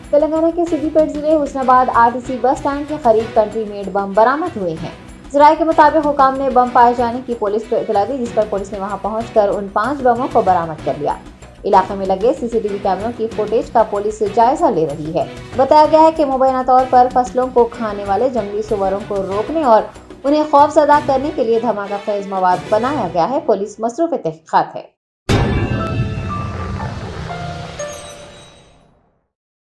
तेलंगाना के सिद्दीपेट जिले Husnabad RTC bus stand के करीब कंट्री मेड बम बरामद हुए हैं। जराये के मुताबिक हुकाम ने बम पाए जाने की पुलिस को इतला दी, जिस पर पुलिस ने वहां पहुंचकर उन 5 बमों को बरामद कर लिया। इलाके में लगे सीसीटीवी कैमरों की फुटेज का पुलिस जायजा ले रही है। बताया गया है कि मुबैना तौर पर फसलों को खाने वाले जंगली सुअरों को रोकने और उन्हें खौफजदा करने के लिए धमाका खेज मवाद बनाया गया है। पुलिस मसरूफ तहकीकात है।